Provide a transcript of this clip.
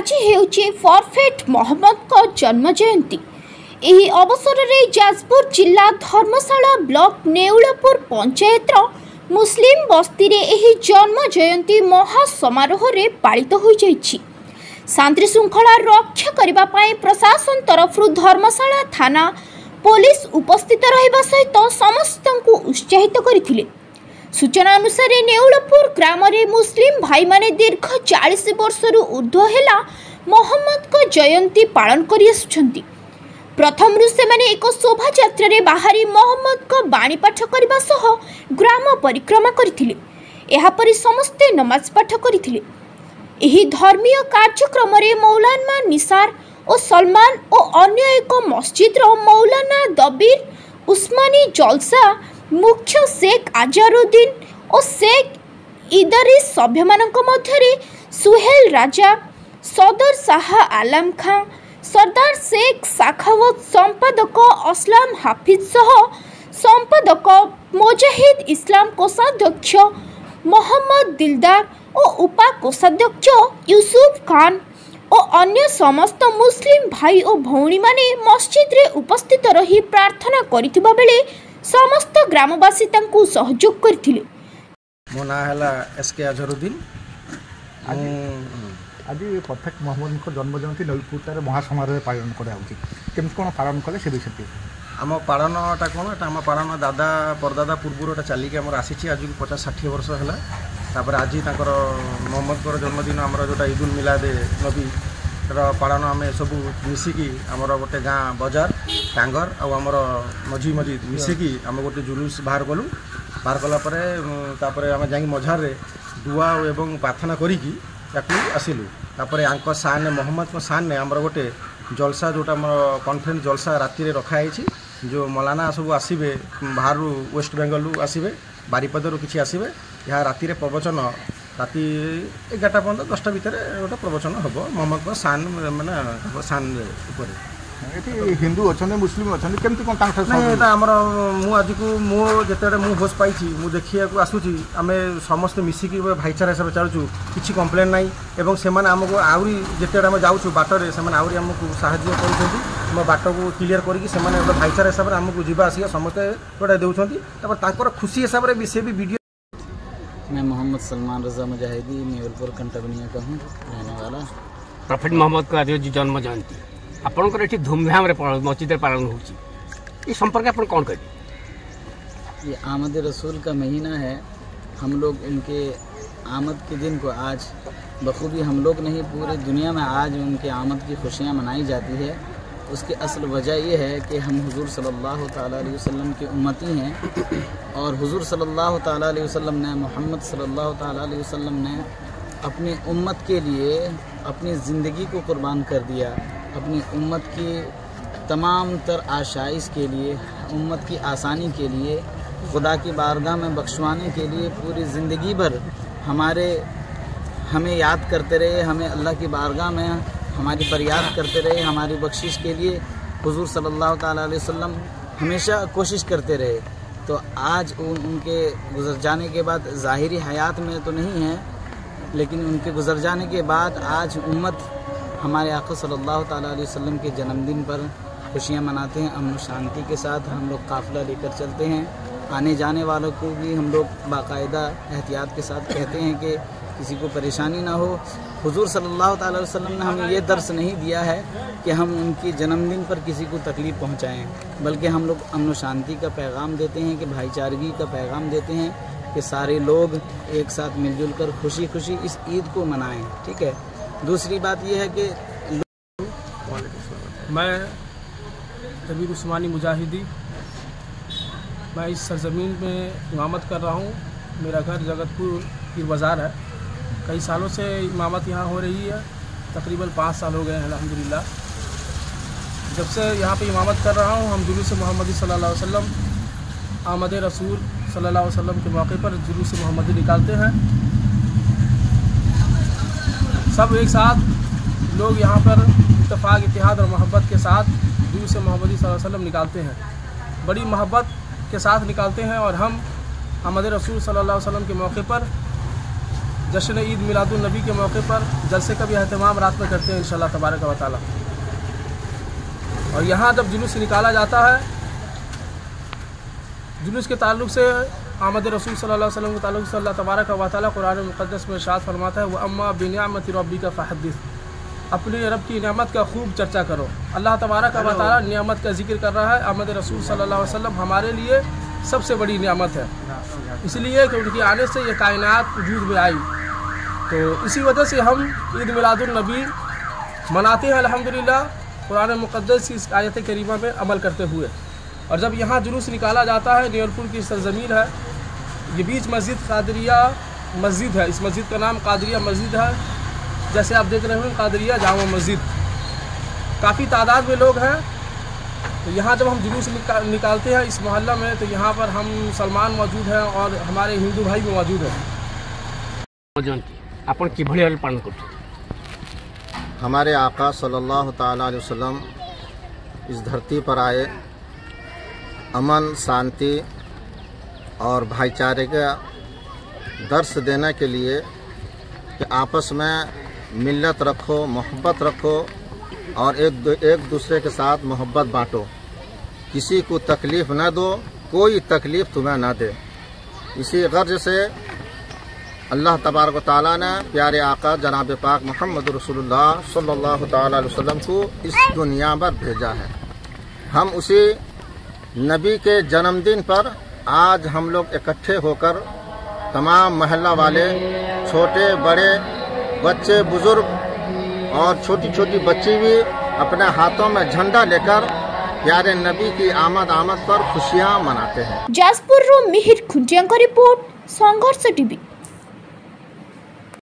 आज हेउचे फरफेट मोहम्मद को जन्म जयंती। एही अवसर में जाजपुर जिला धर्मशाला ब्लॉक नेउलपुर पंचायत मुस्लिम बस्ती रे एही जन्म जयंती महासमारोह रे पालित हो जाइछि। शांति श्रृंखला रक्षा करबा पई प्रशासन तरफ धर्मशाला थाना पुलिस उपस्थित रहिबा सहित समस्तंकु उत्साहित करथिले। सूचना अनुसार नेउलपुर ग्राम रे मुस्लिम भाई माने दीर्घ 40 वर्षरु ऊर्ध्व हेला मोहम्मद को जयंती पालन करि आसुछंती। प्रथम से माने एक शोभा यात्रा रे बाहरी मोहम्मद को बाणी पाठ करबा सह ग्राम परिक्रमा करथिले। एहा परि समस्ते नमाज पाठ करथिले। एही धर्मीय कार्यक्रम रे मौलाना निसार और सलमान और अन्य एक मस्जिद रो मौलाना दबीर उस्मानी जलसा मुख्य शेख अजहरुद्दीन और शेख इदरीस सभ्य मानक मध्यरे सुहेल राजा, सदर शाह आलम खां, सरदार शेख साखावत, संपादक असलम हाफिज सह संपादक मुजाहिद इस्लाम कोषाध्यक्ष मोहम्मद दिलदार और उपा कोषाध्यक्ष यूसुफ खान और अन्य समस्त मुस्लिम भाई और भौणी माने मस्जिद रे उपस्थित रही प्रार्थना करिथिबा बेले समस्त ग्रामवासी तांकु सहयोग करथिले। मो ना हला एसके अजहरुद्दीन। आज परफेक्ट मोहम्मद को जन्म जयंती नलपुर महासमारोह पालन करा केमती कौन पालन कले से विषय आम पालनटा कौन एटा आम पालन दादा परदादा पूर्व चलिक आम आसी आज 50-60 वर्ष है। तापर आज तांकर मोहम्मद जन्मदिन आम जोटा ईद उल मिलाद नबी पालन आम सब मिसिकी आमर गोटे गाँ बजार टांगर आमर मझी मझी मिसिकी आम गोटे जुलूस बाहर कलु। बाहर कलापर आम जा मझार दुआ एवं प्रार्थना करिकी आसिलु। तापर आंक साने मोहम्मद को साने आमर गोटे जलसा जोटा आम कॉन्फ्रेंस जलसा राति रखाई जो मौलाना सब आसबे बाहर वेस्ट बेंगल आसबे बारिपदर किसी आसबे यहाँ राति प्रवचन राति 11टा पर्यंत 10टा भितर गोटे प्रवचन हम मोहम्मद को सान माने सान हिंदू अच्छा मुस्लिम अच्छा केमती कौन आमर मुझ को मुझे मुझ होश पाई देखिया आसूँ आम समस्त मिसिकी भाईचारा हिसाब से चलुँ किसी कम्प्लेन ना एवं से आमको आहरी जिते आम जाऊँ बाटर से आहरी आमको साहाଯ୍य कर बाट को क्लीयर करके भाईचारा हिसाब से आमको जीवा आसिया समस्ते गोटे देर खुशी हिसाब से भी वीडियो। मैं मोहम्मद सलमान रजा मुजाहिदी नेउलपुर कंटबनिया का हूँ रहने वाला। प्रॉफिट मोहम्मद का आज जन्म जयंती आपंकर ये धूमधाम मस्जिद पालन हो संपर्क आप कौन करें? ये आमद रसूल का महीना है। हम लोग उनके आमद के दिन को आज बखूबी हम लोग नहीं पूरे दुनिया में आज उनके आमद की खुशियाँ मनाई जाती है। उसकी असल वजह यह है कि हम हुजूर सल्लल्लाहु ताला अलैहि वसल्लम के उम्मती हैं और हुजूर सल्लल्लाहु ताला अलैहि वसल्लम ने मोहम्मद सल्लल्लाहु ताला अलैहि वसल्लम ने अपनी उम्मत के लिए अपनी ज़िंदगी को कुर्बान कर दिया। अपनी उम्मत की तमाम तर आशाइश के लिए, उम्मत की आसानी के लिए, खुदा की बारगाह में बख्शवाने के लिए पूरी ज़िंदगी भर हमें याद करते रहे, हमें अल्लाह की बारगाह में हमारी फरियाद करते रहे, हमारी बख्शिश के लिए हुजूर सल्लल्लाहु ताला अलैहि वसल्लम हमेशा कोशिश करते रहे। तो आज उनके गुज़र जाने के बाद ज़ाहिरी हयात में तो नहीं है, लेकिन उनके गुज़र जाने के बाद आज उम्मत हमारे आका सल्लल्लाहु ताला अलैहि वसल्लम के जन्मदिन पर खुशियाँ मनाते हैं। अमन शांति के साथ हम लोग काफ़िला लेकर चलते हैं। आने जाने वालों को भी हम लोग बाकायदा एहतियात के साथ कहते हैं कि किसी को परेशानी ना हो। हुजूर सल्लल्लाहु ताला अलैहि वसल्लम ने हमें ये दर्स नहीं दिया है कि हम उनके जन्मदिन पर किसी को तकलीफ़ पहुँचाएँ, बल्कि हम लोग अमन शांति का पैगाम देते हैं, कि भाईचारगी का पैगाम देते हैं कि सारे लोग एक साथ मिलजुल कर खुशी खुशी इस ईद को मनाएं। ठीक है। दूसरी बात यह है कि मैं दबीर उस्मानी मुजाहिदी, मैं इस सरजमीन में इमामत कर रहा हूँ। मेरा घर जगतपुर पीर बाज़ार है। कई सालों से इमामत यहाँ हो रही है, तकरीबन 5 साल हो गए हैं अल्हम्दुलिल्लाह। जब से यहाँ पे इमामत कर रहा हूँ, हम जुलूस मोहम्मदी सल्लल्लाहु अलैहि वसल्लम, आमद रसूल सल्लल्लाहु अलैहि वसल्लम के मौके पर जुलूस मोहम्मदी निकालते हैं। सब एक साथ लोग यहाँ पर इत्तेफाक, इत्तेहाद और मोहब्बत के साथ जुलूस मोहम्मदी सल्लल्लाहु अलैहि वसल्लम निकालते हैं। बड़ी मोहब्बत के साथ निकालते हैं और हम आमद रसूल सल्लल्लाहु अलैहि वसल्लम के मौके पर जश्न ईद मिलादुन नबी के मौके पर जलसे का भी अहतमाम रात में करते हैं इंशाल्लाह तबारक व तआला। और यहाँ जब जुलूस निकाला जाता है, जुलूस के ताल्लुक़ से आमद रसूल सल्लल्लाहु अलैहि वसल्लम के ताल्लुक़ से अल्लाह तबारक व तआला कुरान मुक़द्दस में इरशाद फरमाता है, वह अम्मा बिनियामति रब्बिका फहद्दिस, अपने रब की नेमत का खूब चर्चा करो। अल्लाह तबारक व तआला नेमत का जिक्र कर रहा है। आमद रसूल सल्लल्लाहु अलैहि वसल्लम हमारे लिए सबसे बड़ी नेमत है, इसलिए कि उनके आने से ये कायनात वजूद में आई। तो इसी वजह से हम ईद मिलादुन नबी मनाते हैं अल्हम्दुलिल्लाह, कुरान मुक़द्दस की इस आयत करीमा में अमल करते हुए। और जब यहाँ जुलूस निकाला जाता है, न्यूयॉर्कपुर की सरजमीन है, ये बीच मस्जिद कादरिया मस्जिद है, इस मस्जिद का नाम कादरिया मस्जिद है। जैसे आप देख रहे हैं कादरिया जामा मस्जिद, काफ़ी तादाद में लोग हैं। तो यहाँ जब हम जुलूस निकालते हैं इस मोहल्ला में, तो यहाँ पर हम मुसलमान मौजूद हैं और हमारे हिंदू भाई भी मौजूद हैं। अपन किभଳି भाବେ पालन करते? हमारे आका सल्लल्लाहु ताला अलैहि वसल्लम इस धरती पर आए अमन, शांति और भाईचारे का दर्श देने के लिए कि आपस में मिल्लत रखो, मोहब्बत रखो और एक दूसरे के साथ मोहब्बत बांटो, किसी को तकलीफ़ न दो, कोई तकलीफ़ तुम्हें न दे। इसी गर्ज से अल्लाह तबारक व तआला ने प्यारे आका जनाब पाक मोहम्मद रसूलुल्लाह सल्लल्लाहु ताला अलैहि वसल्लम को इस दुनिया पर भेजा है। हम उसी नबी के जन्मदिन पर आज हम लोग इकट्ठे होकर तमाम मोहल्ला वाले, छोटे बड़े, बच्चे बुजुर्ग और छोटी छोटी बच्ची भी अपने हाथों में झंडा लेकर प्यारे नबी की आमद पर खुशियां मनाते हैं। Jajpur Mihir Khuntia report, Sangharsh TV.